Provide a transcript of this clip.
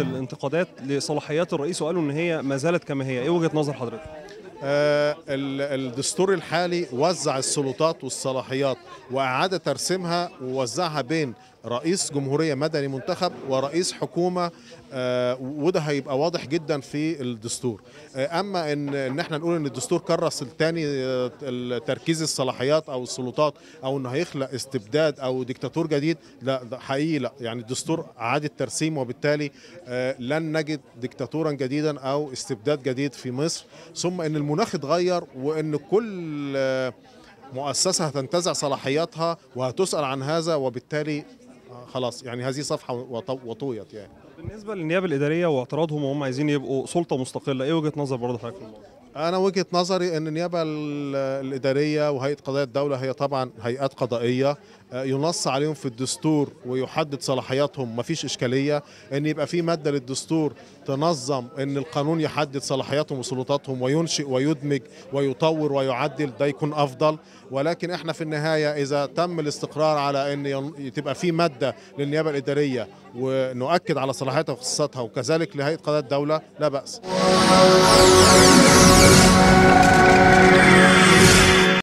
الانتقادات لصلاحيات الرئيس وقالوا ان هي ما زالت كما هي، ايه وجهة نظر حضرتك؟ الدستور الحالي وزع السلطات والصلاحيات وأعاد ترسيمها ووزعها بين رئيس جمهورية مدني منتخب ورئيس حكومة، وده هيبقى واضح جدا في الدستور. اما ان احنا نقول ان الدستور كرس الثاني تركيز الصلاحيات او السلطات، او انه هيخلق استبداد او ديكتاتور جديد، لا ده حقيقي لا. يعني الدستور اعاد الترسيم، وبالتالي لن نجد ديكتاتورا جديدا او استبداد جديد في مصر. ثم ان المناخ اتغير، وان كل مؤسسة هتنتزع صلاحياتها وهتسأل عن هذا، وبالتالي خلاص يعني هذه صفحة وطويت يعني. بالنسبة للنيابة الإدارية واعتراضهم وهم عايزين يبقوا سلطة مستقلة، ايه وجهة نظر برضه حضرتك في الموضوع؟ أنا وجهة نظري أن النيابة الإدارية وهيئة قضايا الدولة هي طبعا هيئات قضائية، ينص عليهم في الدستور ويحدد صلاحياتهم، مفيش إشكالية. أن يبقى في مادة للدستور تنظم أن القانون يحدد صلاحياتهم وسلطاتهم وينشئ ويدمج ويطور ويعدل، ده يكون أفضل. ولكن احنا في النهاية إذا تم الاستقرار على أن تبقى في مادة للنيابة الإدارية ونؤكد على صلاحياتها وخصوصاتها، وكذلك لهيئة قضايا الدولة، لا بأس.